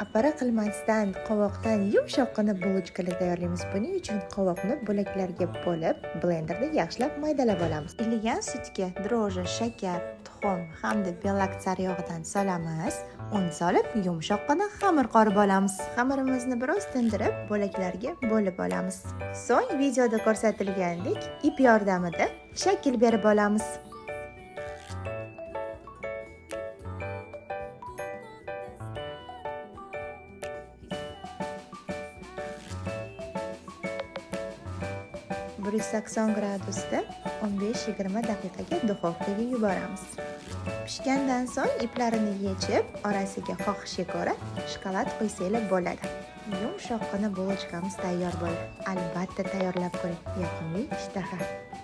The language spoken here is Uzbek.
Apara qilmasdan qovoqdan yumshoqqina bulochkalar tayyorlaymiz. Buning uchun qovoqni bo'laklarga bo'lib, blenderda yaxshilab maydalab olamiz. Iligan sutga droji, shakar, tuxum hamda belak sariyog'idan solamiz. Un solib, yumshoqqina xamir qorib olamiz. Xamirimizni biroz tindirib, bo'laklarga bo'lib olamiz. So'ng videoda ko'rsatilgandek ip yordamida shakl berib olamiz. Bir 180 gradusda 15-20 daqiqaga duxovkaga yuboramiz. Pishgandan so'ng iplarini yechib, orasiga xohishga ko'ra shokolad qo'ysanglar bo'ladi. Yumshoqqina bulochkamiz tayyor bo'ldi. Albatta tayyorlab ko'ring. Yoqimli ishtaha.